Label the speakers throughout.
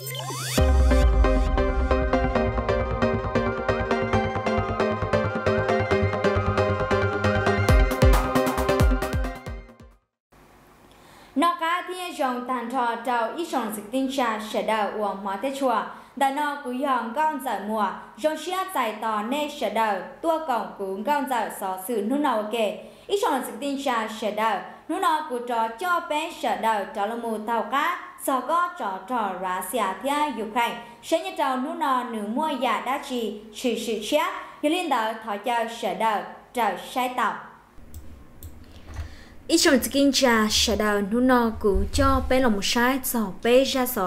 Speaker 1: nó cá thiên dòng tàn trò trào ít dòng dịch tinh trà sẽ đào uổng hóa thế chùa đã nó cú dòng con giải mùa dòng xia giải tỏ nê sẽ đào tua cổng cú con giải xó sự nụ nào kể ít dòng dịch tinh trà sẽ đào nụ nào cú trò cho bé sẽ đào trò là mù tàu cá xó có trò rá xia thiên Ukraine sẽ như trò nụ nào nửa mua giả đá trì sự chết như liên đạo thọ cho sẽ đào trò sai tàu ít trong skin trà sẽ đào nụ nọ cú cho bé lòng sai sò bé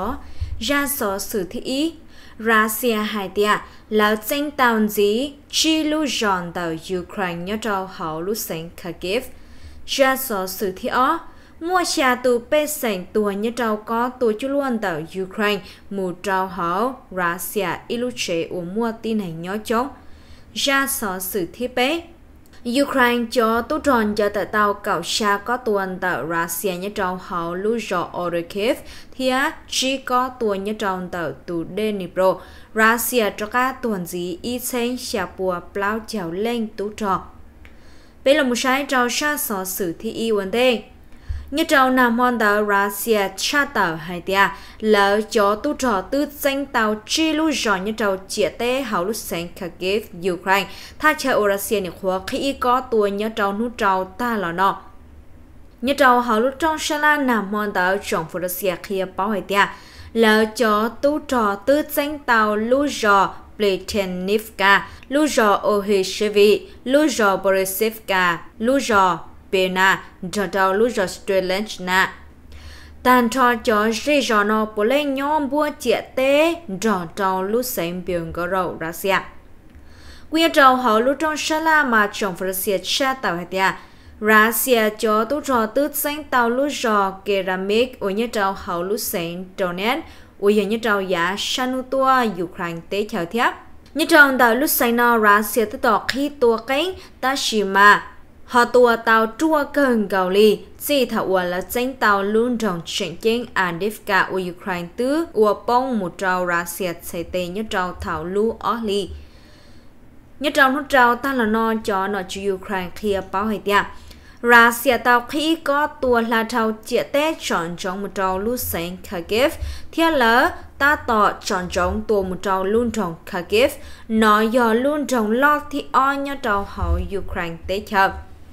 Speaker 1: ra sò sự thị ý Russia hai tia là tranh tàu gì chi lu giòn tàu Ukraine nhớ trâu hậu lu sen Kharkiv ra sò sự thị ó mua xe từ bé sành tua nhớ trâu có tua chú luôn tàu Ukraine mù trâu hậu Russia iluche u mua tin này nhớ chống ra sò sự thị bé Ukraine cho tu tròn cho tại tàu cậu xa có tuần tàu Russia nhớ trong hậu lưu rõ Orikhiv thì chỉ có tuần nhớ trong tàu từ Dnipro Russia cho các tuần gì y xanh xa bùa plau chào lên tu trò bây là một sai trò xa sở sự thi y vấn đề như trong nam hòn tàu Russia cha tàu hai tia là cho tu trò tư danh tàu chi lưu rõ như trong chia tế hậu lúc sáng Kharkiv Ukraine tha chờ Russia này khóa khi có tuổi như trong nút trâu ta là nọ như trong hậu lúc trong sala nam hòn tàu trong Russia khi bảo hai tia là cho tu trò tư danh tàu lưu rõ Pletenivka lưu rõ Ohishevi lưu rõ Borisivka lưu rõ Pena trò lưu rõ Strelechna tàn trò cho dễ dò nó bố lên nhóm bua chia tế trò lưu sáng biển gõ rậu Russia quy trò hậu lưu trong sala mà trong Russia cha tàu hạt ya Russia cho tu trò tư danh tàu lưu rõ Keramic ở như trò hậu lưu sáng Donetsk ở như trò giá Shanutua Ukraine tế chào thiếp như trò tàu lưu sáng nó Russia tư tỏ khi tua cánh Tashima họ tua tàu chua gần gạo lì chỉ thảo là danh tàu luôn trong trận chiến Adivka ở Ukraine tứ ở bông một trâu Russia xây tê như trâu thảo lưu ở lì như trâu nút trâu ta là nó cho nó cho Ukraine kia báo hay tiệt Russia tàu khi có tua là trâu chia tết chọn trong một trâu lưu sáng Kharkiv theo lỡ ta tỏ chọn trong tua một trâu luôn trong Kharkiv nó do luôn trong lo thì o như trâu hậu Ukraine tế chợp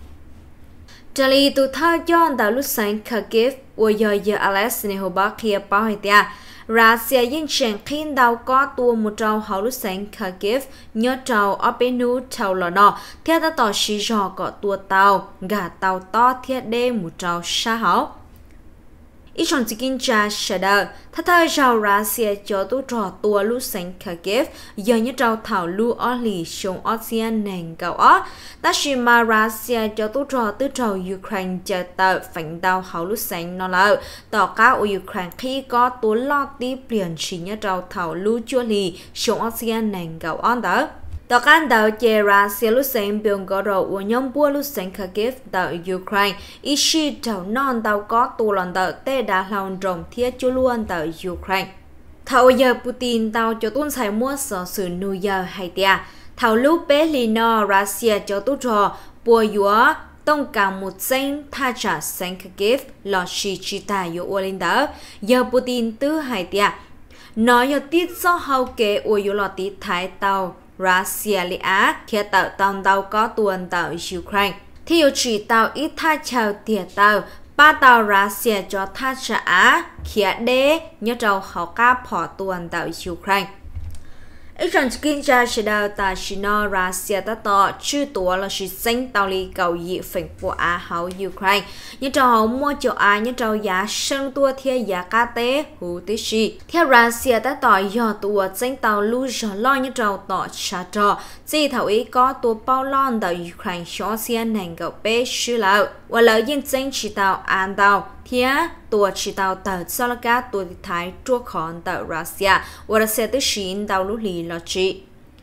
Speaker 1: trả lý tụ thao cho tàu lúc sáng Kharkiv ở giờ Alex này hồ bắc kia báo hay tia Russia dân trận khi tàu có tua một trâu hậu lúc sáng Kharkiv nhớ trâu ở bên núi trâu lò nọ theo ta tỏ xí rò có tua tàu gà tàu to thiết đê một trâu xa hậu ít trong kinh trà sẽ đợi thay rào Russia cho tu trò tua lúc sáng Kharkiv giờ như trâu thảo lưu ở lì sông Ocean nền gạo ó ta chỉ mà Russia cho tu trò tư trò Ukraine chờ tờ phản đào hậu lúc sáng nó lợ tỏ cá ở Ukraine khi có tu lo tí biển chỉ như trâu thảo lưu chua lì sông Ocean nền gạo ó đó tàu can tàu chè Russia lúc sáng biển gạo rầu của nhóm bua lúc sáng Kharkiv tàu Ukraine ishi tàu non tàu có tu lần tàu tê đã lòng rồng thiết chú luôn tàu Ukraine thầu giờ Putin tàu cho tuân sai mua sở sự New Year hay tia thầu lúc bé lino Russia cho tu trò bùa dúa tông cả một danh tha trả sáng Kharkiv lò chi chi tài yếu ô linh đó giờ Putin tư hay tia nói giờ tiết do hậu kế ô yếu lò tí thái tàu Russia li á khi tàu có tuần tàu Ukraine thì chỉ tàu ít tha chào tiệt tàu ba tàu Russia cho tha trả khi đế nhớ trâu họ cá phỏ tuần tàu Ukraine ít trận kinh tra sẽ đào ta chỉ nói Russia ta tỏ chưa tuổi là sự sinh tàu li cầu dị phình của Á hậu Ukraine như trâu hậu mua cho Á như trâu giá sân tua theo giá cá tế hữu tí sĩ theo Russia ta tỏ do tua sinh tàu lưu rõ lo như trâu tỏ trả trò chỉ thảo ý có tua bao lon tàu Ukraine cho xiên nền gạo bê sư lão và lợi dân sinh chỉ tàu an tàu theo tua chỉ tàu tàu sau là cá tua thái chua khón tàu Russia và Russia tới xin tàu lũ lì lo trị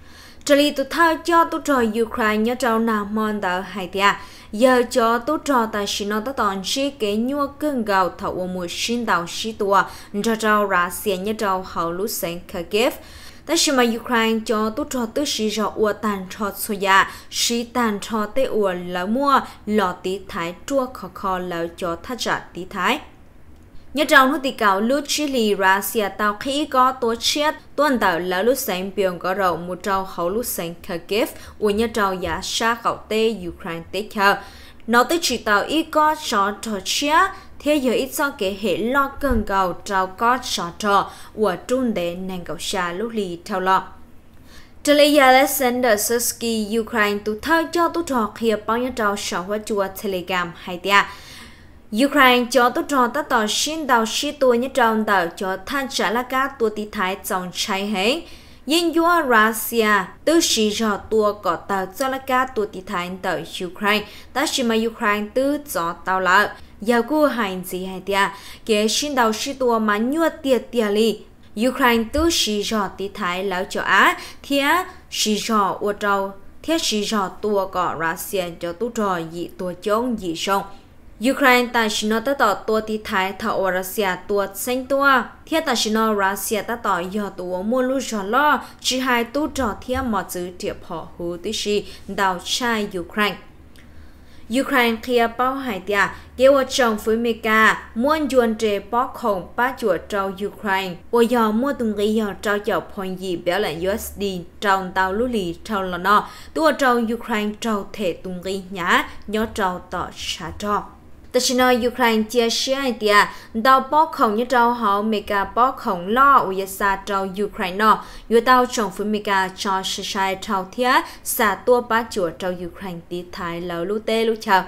Speaker 1: Trở lý tụ thao cho tụ trò Ukraine nhớ trao nào mòn đỡ hai tia. Giờ cho tụ trò tại xin nó tất tòn chi kế nhua cưng gạo thảo ở mùa xin đào xí tùa cho trao Russia nhớ trao hậu lúc sáng Kharkiv. Tại xin mà Ukraine cho tụ trò tư sĩ rõ ua tàn trò soya sĩ tàn trò tê ua lỡ mua lọ tí thái chua khó khó lỡ cho thắt trả tí thái. Nhớ trong lúc tì cáo lúc Chile, Russia tàu khi có tổ chết tuần tàu là lúc sáng biên có rộng một trâu hậu lúc sáng Kharkiv của nhớ trâu giá xa khẩu tê Ukraine tế khờ. Nó tới chỉ tàu ít có cho trò chết, thế giờ ít do kế hệ lo cơn cầu trâu có cho trò của trung đế nền cầu xa lúc lì theo lo. Trở lại Alexander Sursky, Ukraine tụ thơ cho tụ trò khía bao nhớ trâu sở hóa chùa Telegram hay tia. Ukraine cho tụ trò tất tỏ xin đào sĩ tuổi như trong tàu cho thanh trả là các tụ tí thái trong cháy hết. Nhưng dù Russia tư sĩ rõ tụ có tàu cho là các tụ tí thái tàu Ukraine, ta chỉ mà Ukraine tư cho tàu lỡ. Giờ cô hành gì hay tia, kế xin đào sĩ tụ mà nhuột tiệt tiệt li. Ukraine tư sĩ rõ tí thái lỡ cho Á, thía sĩ rõ ua trâu, thía sĩ rõ tụ có Russia cho tụ trò dị tụ chống dị sông. Ukraine tại xin nó tất tỏ tua tí thái thảo Russia tua xanh tua thiết tại xin nó Russia tất tỏ do tua mua lưu cho lo chỉ hai tu trò thiết mọi chữ tiệp họ hữu tí sĩ đào trai Ukraine. Ukraine kia bao hải tia kêu chồng với Meka muốn dọn trẻ bó khổng ba chuột trâu Ukraine và giờ mua tung cái giờ trâu chậu phong gì béo là USD trâu tàu lũ lì trâu là nó tua trâu Ukraine trâu thể tung cái nhá nhớ trâu tỏ xa trâu. Tại sao nói Ukraine chia sẻ tia đào bó khổng như trâu họ Meka bó khổng lo ở xa trâu Ukraine nó vừa tàu chồng với Meka cho sai trâu thiết xa tua ba chuột trâu Ukraine tí thái lâu lũ tê lũ chờ.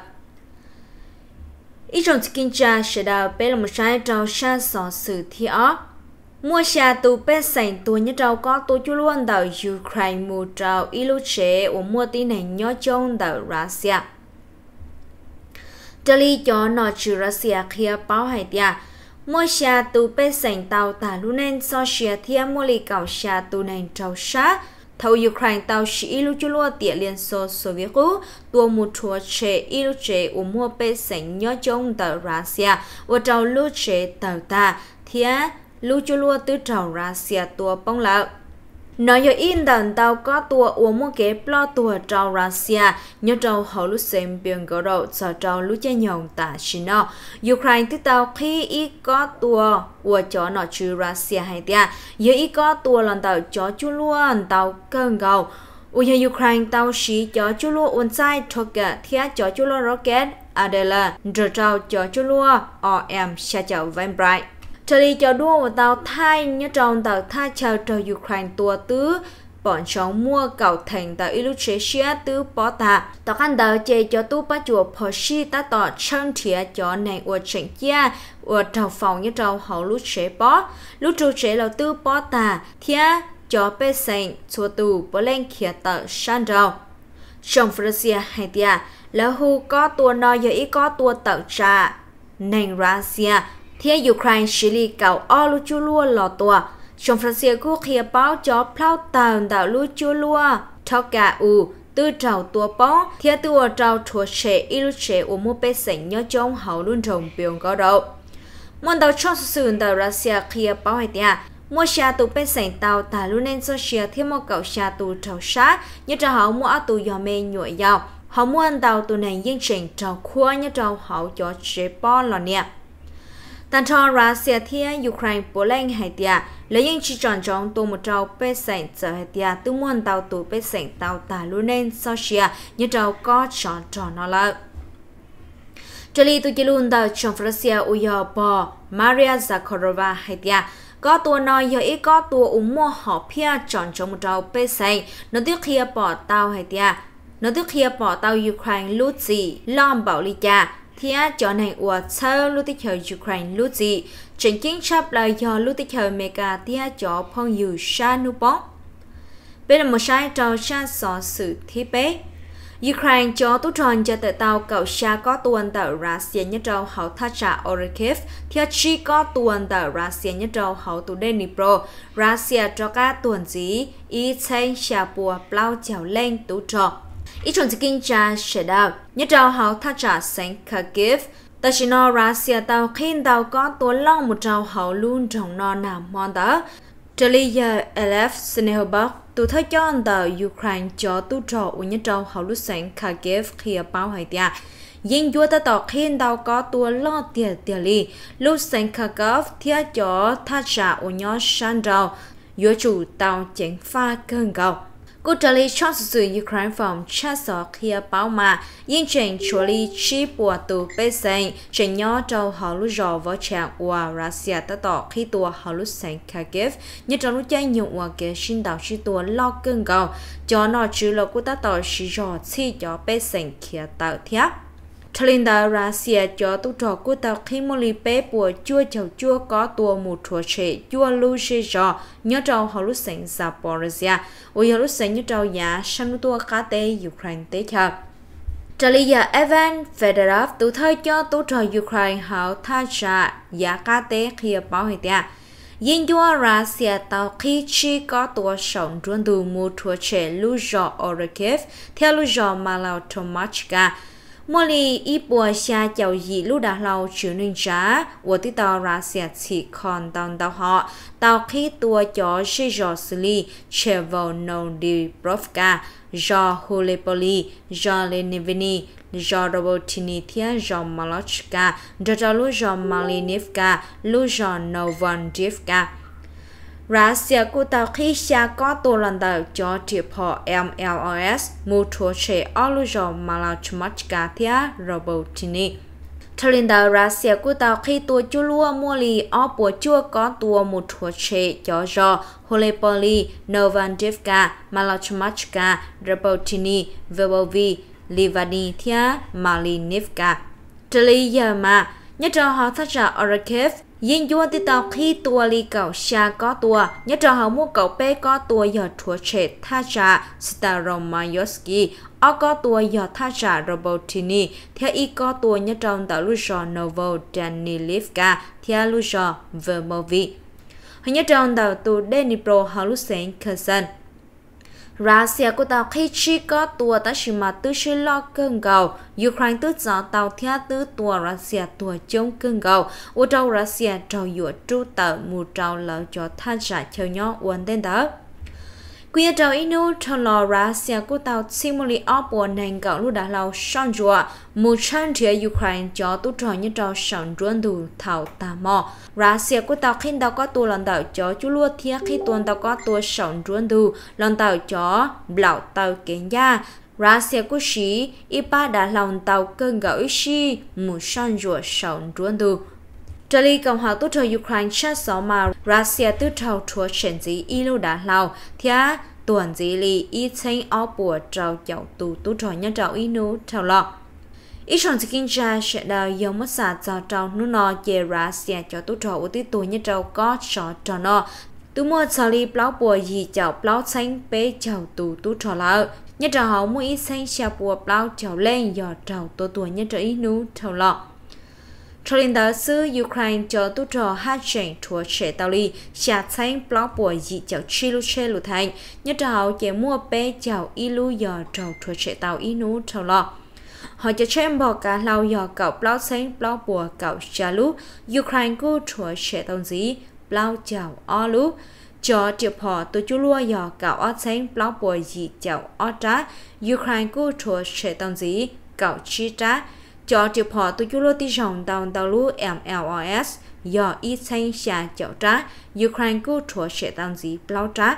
Speaker 1: Ít trong kinh tra sẽ đào bé là một sai trâu xa xó sự thi ó. Mua xa tù bé sành tù như trâu có tù chú luôn đào Ukraine mù trâu ý lũ chế ở mua tí này nhó trong đào Russia. Trở lý cho nó chữ Russia kia báo hải tia. Mua xa tù bé sành tàu tả lưu nên so xìa thia mua lì cầu xa tù nền trâu sát. Thầu Ukraine tàu sĩ ý lưu chú lua tỉa Liên Xô Soviet cũ, tùa một chùa chế ý lưu chế ủ mua bé sành nhó trong tàu Russia, và trâu lưu chế tàu ta, thia lưu chú lua từ trâu Russia tùa bóng lợ. Nói cho in đàn tàu có tùa uống mua kế plo tùa trâu Russia, nhớ trâu hậu lúc xem biên gỡ đầu cho trâu lúc chế nhồng tả xin nó. Ukraine tức tàu khi ý có tùa ua cho nó chữ Russia hay tia, giờ ý có tùa lần tàu cho chú luôn tàu cơn gầu. Ui Ukraine tàu xí cho chú luôn uốn sai thuộc cả thiết cho chú luôn rocket, Adela, rồi trâu cho chú luôn OM xa chào Vanbright. Trở lý cho đua của tàu Thái nhớ trong tàu Thái chờ cho Ukraine tua tứ bọn chống mua cầu thành tàu Illustration tứ bó tạ. Tàu khăn tàu chế cho tú bá chùa phó sĩ ta tỏ chân thịa cho nền ua trình kia ua trào phòng như trào hậu lúc chế bó. Lúc trù chế là tứ bó tạ thịa cho bê sành chùa tù bó lên khía tàu sang rào. Trong Russia hay tìa là hù có tua nói giờ ý có tua tàu trà nền Russia. Thế Ukraine xử lý cầu o lưu chú lua lò tùa. Trong Russia quốc khía báo cho plau tàu đảo lưu chú lua. Thao cả tư trào tùa bó. Thế tùa trào thua chế y lưu chế ủ mô bê sảnh nhớ trong hậu luôn rồng biểu có đầu. Môn tàu cho sử tàu Russia khía báo hay tìa. Mua xa tù bê sảnh tàu tà lưu nên so xìa thêm một cầu xa tù trào sát. Như trào hậu mua tù dò mê nhuội dào. Họ mua tàu tù này yên trình trào khua như trào hậu cho chế bó lò nè. Tàn cho Russia thia Ukraine bố lên hay tia lấy những chi tròn trong tù một trâu bê sảnh trở hay tia tư muôn tàu tù bê sảnh tàu tả luôn nên so xìa như trâu có tròn tròn nó lợ. Trở lý tù chỉ luôn tàu trong Russia uyo bò Maria Zakharova hay tia có tù nói giờ ít có tù ủng mua họ phía tròn trong một trâu bê sảnh nó tiếc khía bỏ tàu hay tia nó tiếc khía bỏ tàu Ukraine lút gì lom bảo lý cha. Thia cho này ua sơ lưu tích hợp Ukraine lưu gì chính chính chấp lời do lưu tích hợp Meka thia cho phong dù xa nụ bóng. Bên là một sai trò xa xó sự thi bế. Ukraine cho tú tròn cho tự tàu cậu xa có tuần tàu Russia nhất trâu hậu thác trả Orikhiv theo chi có tuần tàu Russia nhất trâu hậu tù Dnipro Russia cho các tuần dí ý chênh xa bùa plau chào lên tú trò. Ý chuẩn chỉ kinh tra sẽ đào nhất trâu hậu thác trả Saint Kharkiv. Ta chỉ nói Russia tàu khi tàu có tuần long một trâu hậu luôn trong nó nằm mòn đó. Trở lý giờ Elef Sinehobok tụ thấy cho anh tờ Ukraine cho tú trò của nhất trâu hậu lúc sáng Kharkiv khi báo hay tia. Nhưng vua ta tỏ khi tàu có tua lo tiền lý lúc sáng Kharkiv thiết cho thác trả của nhóm sân trâu vua chủ tàu chánh pha cơn gầu. Cô trả lý cho sự Ukraine phòng cha sở khi báo mà nhưng trình chủ lý chi bùa tù bê xanh trình nhỏ trâu hậu lúc rò võ trạng của Russia ta tỏ khi tùa hậu lúc sáng Kharkiv như trong lúc cháy nhục của kế sinh đảo chi tùa lo cơn gầu cho nó chứ là cô ta tỏ sĩ rò chi cho bê xanh kia tạo thiếp. Thalinda Russia cho tú trò của tàu khi mô lì bế bùa chua chầu chua có tùa một thua trẻ chua lưu xê rò nhớ trâu hậu lúc sáng Zaporizhia ôi hậu lúc sáng nhớ trâu giá sân tùa khá tế Ukraine tế chờ. Thalia Evan Fedorov tú thời cho tú trò Ukraine hậu thác trả giá khá tế khi báo hệ tìa. Nhưng vua Russia tàu khi chi có tùa sống ruân tù một thua trẻ lưu rò Orikhiv theo lưu rò Malau Tomachka. Mỗi lý ý bùa xa chào dì lúc đã lâu chữ ninh trả của tí tàu Russia chỉ còn tàu họ tàu khi tùa cho sĩ rò xử lý Chevolnodibrovka do Hulepoli do Lenivini do Robotini thia do Malochka do lúc do Malinivka lúc do Novondivka. Russia của tàu khi xa có tổ lần đầu cho triệp họ MLS một thua trẻ ở lưu dò Malachmachka thia Robotini. Thalinda Russia của tàu khi tổ chú lua mua lì ở bộ chua có tổ một thua trẻ cho do Holepoli, Novandivka, Malachmachka, Robotini, Verbovi, Livani thia Malinivka. Thalia mà nhất trò họ thác trả Orikhiv nhưng vua tí tàu khi tua li cậu xa có tua nhất trò họ mua cậu bê có tua giờ thua trẻ tha trả Staromayovsky ở có tua giờ tha trả Robotini theo ý có tua nhất trong tàu lưu trò Novodanilivka theo lưu trò Vermovi nhất trong tàu tù Dnipro họ lưu sáng Kherson. Russia của tàu khi chỉ có tùa ta chỉ mà tư sư lo cơn gầu Ukraine tư gió tàu theo tư tùa Russia tùa chống cơn gầu ở trong Russia trâu dụa tru tờ mù trâu lỡ cho tha trả theo nhỏ uốn tên đó. Quy trâu inu trâu lò Russia của tàu simuli ốp buồn nền gạo lúc đã lâu son rùa mù chân phía Ukraine cho tú trò như trâu sẵn ruân đủ thảo tà mò. Russia của tàu khi tàu có tùa lần tàu cho chú lua thiết khi tuần tàu có tùa sẵn ruân đủ lần tàu cho bảo tàu kiến gia. Russia của sĩ ipa đã lòng tàu cơn gạo xí mù son rùa sẵn ruân đủ. Trở lý Cộng hòa tú trò Ukraine chắc rõ mà Russia tư trâu thua chuyển dĩ y lưu đã lâu thia tuần dĩ lý y chênh áo bùa trâu dạo tù tú trò nhân trâu y nú trâu lọ. Ý chọn chỉ kinh gia sẽ đào dòng mất xả cho trâu nú nọ dễ Russia cho tú trò ưu tí tù nhân trâu có cho trò nọ. Tú mua cho lý bláu bùa dì chào bláu chênh bế chào tù tú trò lọ. Nhân trâu hậu mua y chênh xa bùa bláu chào lên dò trâu tù tù nhân trâu y nú trâu lọ. Thalinda sư Ukraine cho tú trò hát chảnh thua trẻ tàu li xả chanh blog bùa dị chào chi lưu chê lưu thành nhất trào chế mua bê chào y lưu dò trào thua trẻ tàu y nú trào lọ. Họ cho chém bỏ cả lau dò cậu blog chanh blog bùa cậu xa lưu Ukraine cô thua trẻ tàu dĩ blog chào o lưu cho triệp họ tôi chú lua dò cậu o chanh blog bùa dị chào o trá Ukraine cô thua trẻ tàu dĩ cậu chi trá cho triệp họ tôi chú lô tí rộng tàu lũ MLS do y xanh xa chậu trá Ukraine cô thua sẽ tăng dĩ blau trá.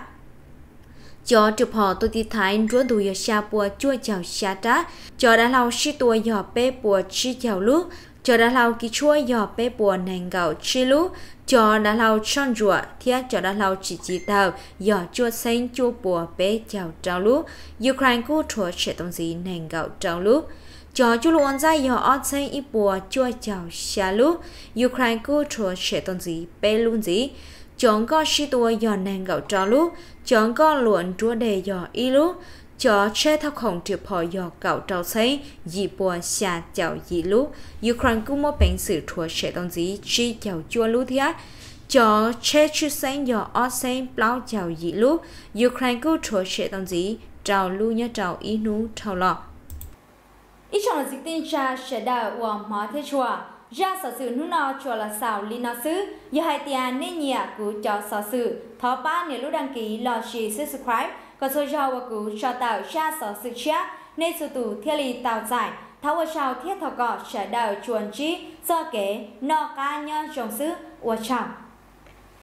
Speaker 1: Cho triệp họ tôi tí thái rua đùi xa bùa chua chào xa trá cho đã lâu xí tua dò bê bùa chi chào lũ cho đã lâu kì chua dò bê bùa nền gạo chi lũ cho đã lâu son rùa thiết cho đã lâu chỉ tàu dò chua xanh chua bùa bê chào trao lũ Ukraine cô thua sẽ tăng dĩ nền gạo trao lũ cho chú luôn ra dò ở trên ít bùa chua chào xa lúc Ukraine cô thua sẽ tôn gì bê luôn gì chọn có sĩ tua dò nền gạo trò lúc chọn có luận chúa đề dò y lúc cho che thao khổng triệp họ dò cạo trao xây dì bùa xa chào dì lú Ukraine cũng mô bệnh sự thua sẽ tông dì chi chào chua lú thịa cho che chú xanh dò ó xanh plau chào dì lú Ukraine cũng thua sẽ tông dì trao lú nhá trao ý nú trao lọ ít chọn là dịch tin cha sẽ đào của mỏ thế chùa ra sở sự nú nọ chùa là xào li nọ xứ giờ hai tiền nên nhẹ của cho sở sự thọ ba nếu lúc đăng ký lò xì subscribe có số giao và của cho tạo ra sở sự chia nên sự tủ thiên lý tạo giải tháo ở sau thiết thọ cọ sẽ đào chuồn trí do kế nọ ca nhân trồng xứ của chồng